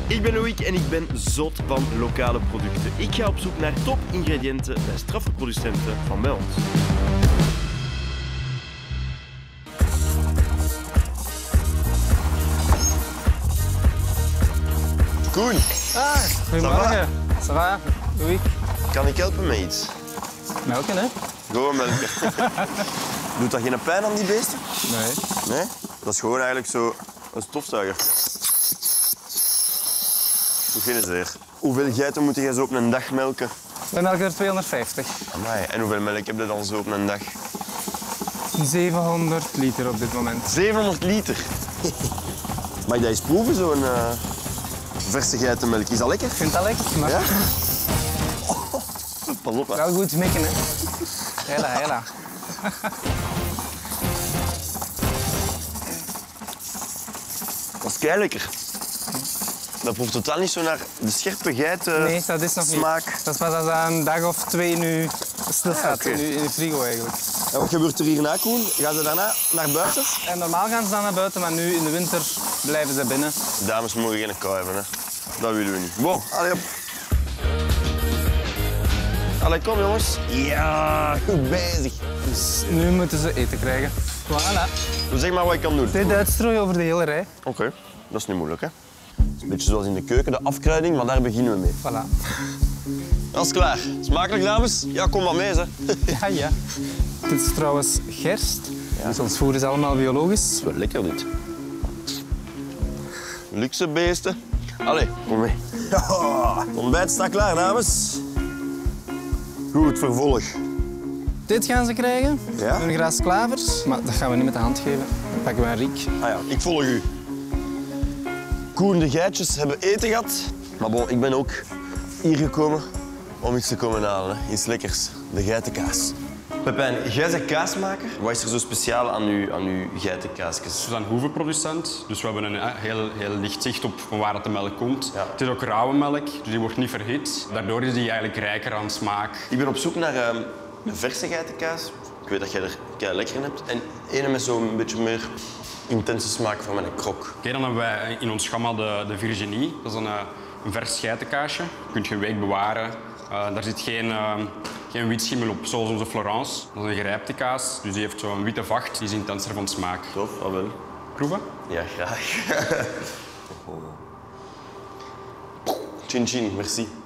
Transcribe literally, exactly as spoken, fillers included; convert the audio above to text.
Ik ben Loïc en ik ben zot van lokale producten. Ik ga op zoek naar top-ingrediënten bij straffe producenten van bij ons. Koen. Ah, goedemorgen. Ça va, Loïc? Kan ik helpen met iets? Melken, hè? Gewoon melken. Doet dat geen pijn aan die beesten? Nee. Nee? Dat is gewoon eigenlijk zo een stofzuiger. Doe geen zeer. Hoeveel geiten moet jij zo op een dag melken? We melken er tweehonderdvijftig. Amai, en hoeveel melk heb je dan zo op een dag? zevenhonderd liter op dit moment. zevenhonderd liter? Mag ik dat eens proeven, zo'n uh, verse geitenmelk? Is dat lekker? Ik vind dat lekker, maar Ja? Oh, pas op, hè. wel goed mikken, hè? Hela, hela. Dat is kei lekker. Dat proeft totaal niet zo naar de scherpe geiten Nee, dat is nog smaak. niet. Dat is pas als dat een dag of twee nu stilstaat, Ah, okay. nu in de frigo eigenlijk. En wat gebeurt er hierna, Koen? Gaan ze daarna naar buiten? En normaal gaan ze dan naar buiten, maar nu in de winter blijven ze binnen. Dames mogen geen kou hebben, hè. Dat willen we niet. Bon, allee op. Allee, kom jongens. Ja, goed bezig. Dus nu moeten ze eten krijgen. Voilà. Zeg maar wat ik kan doen. Dit uitstrooien over de hele rij. Oké, okay. Dat is niet moeilijk, hè. Het is een beetje zoals in de keuken, de afkruiding, maar daar beginnen we mee. Voilà. Dat is klaar. Smakelijk, dames? Ja, kom maar mee, hè. Ja, ja. Dit is trouwens gerst. Ja. Dus ons voer is allemaal biologisch. Dat is wel lekker, dit. Luxe beesten. Allee, kom mee. Ja, ontbijt staat klaar, dames. Goed, vervolg. Dit gaan ze krijgen. Ja? Een gras klavers. Maar dat gaan we niet met de hand geven. Dan pakken we een riek. Ah ja, ik volg u. Koen, de geitjes hebben eten gehad. Maar bon, ik ben ook hier gekomen om iets te komen halen. Hè. Iets lekkers. De geitenkaas. Pepijn, jij bent kaasmaker. Wat is er zo speciaal aan uw, aan uw geitenkaasjes? We zijn hoevenproducent, dus we hebben een heel, heel licht zicht op van waar de melk komt. Ja. Het is ook rauwe melk, dus die wordt niet verhit. Daardoor is die eigenlijk rijker aan smaak. Ik ben op zoek naar uh, een verse geitenkaas. Ik weet dat jij er kei lekker in hebt. En ene met zo'n beetje meer intense smaak voor mijn krok. Oké, dan hebben wij in ons gamma de, de Virginie. Dat is een, uh, een vers geitenkaasje. Dat kun je een week bewaren. Uh, daar zit geen, uh, geen wit schimmel op, zoals onze Florence. Dat is een gerijpte kaas, dus die heeft zo'n witte vacht. Die is intenser van smaak. Tof, dat wel. Proeven? Ja, graag. Chin chin, merci.